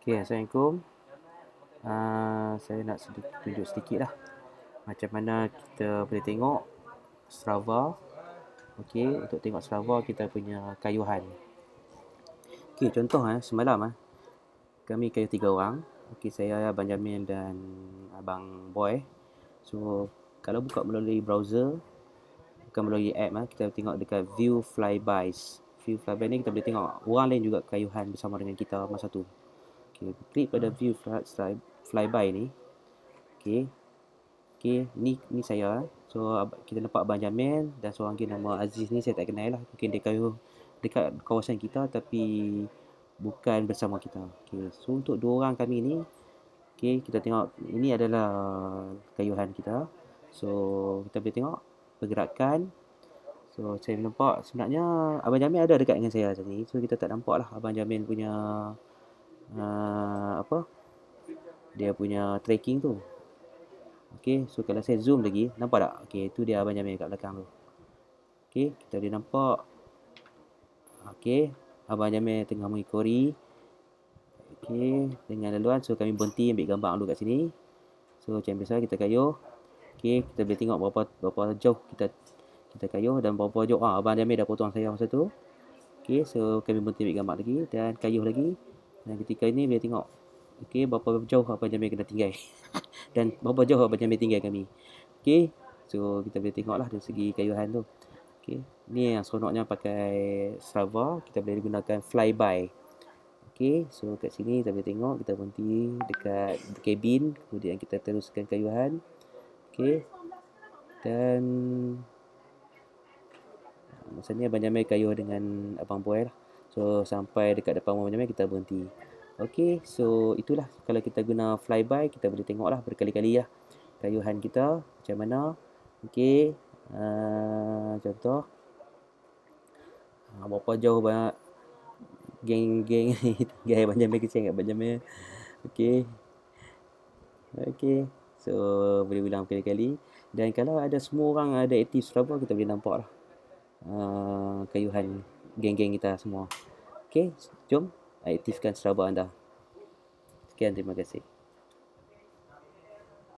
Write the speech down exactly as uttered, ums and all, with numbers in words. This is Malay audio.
Okay, Assalamualaikum. Uh, saya nak sedikit, tunjuk sedikit lah macam mana kita boleh tengok Strava. Okay, untuk tengok Strava kita punya kayuhan. Okay, contoh eh, semalam eh, kami kayuh tiga orang. Okay, saya, Benjamin dan Abang Boy. So, kalau buka melalui browser, bukan melalui app eh, kita tengok dekat View Flybys. View Flybys ni kita boleh tengok orang lain juga kayuhan bersama dengan kita masa tu. Okay, klik pada View fly, fly, Flyby ni. Okay, okay, ni ni saya. So kita nampak Abang Jamil dan seorang lagi nama Aziz ni saya tak kenal lah. Mungkin dia kayuh dekat kawasan kita tapi bukan bersama kita. Okay, so untuk dua orang kami ni, okay, kita tengok ini adalah kayuhan kita. So kita boleh tengok pergerakan. So saya nampak sebenarnya Abang Jamil ada dekat dengan saya tadi. So kita tak nampak lah Abang Jamil punya uh, apa dia punya tracking tu. Okay, so kalau saya zoom lagi, nampak tak? Okay, tu dia Abang Jamil kat belakang tu. Okay, kita boleh nampak. Okay, Abang Jamil tengah mengikori. Okay, dengan laluan. So kami berhenti ambil gambar dulu kat sini. So macam biasa kita kayuh. Okay, kita boleh tengok berapa berapa jauh kita kita kayuh dan berapa jauh. Ah, Abang Jamil dah potong saya masa tu. Okay, so kami berhenti ambil gambar lagi dan kayuh lagi. Dan ketika ini boleh tengok, okay, berapa jauh Abang Jamil kena tinggal. Dan berapa jauh Abang Jamil tinggal kami. Okay, so kita boleh tengok lah dari segi kayuhan tu. Okay, ni yang seronoknya pakai Strava. Kita boleh gunakan Flyby. Okay, so kat sini kita boleh tengok, kita berhenti dekat kabin, kemudian kita teruskan kayuhan. Okay, dan maksudnya Abang Jamil kayuh dengan Abang Boy lah. So sampai dekat depan Abang Jamil kita berhenti. Okay, so itulah kalau kita guna Flyby, kita boleh tengok lah berkali-kali lah kayuhan kita macam mana. Okay, uh, contoh uh, berapa jauh banyak geng-geng tinggal Abang Jamil kecil kat Abang Jamil. Okay, okay, so boleh ulang berkali-kali. Dan kalau ada semua orang ada aktif Strava, kita boleh nampak lah uh, kayuhan geng-geng kita semua. Okay, jom aktifkan Strava anda. Sekian, terima kasih.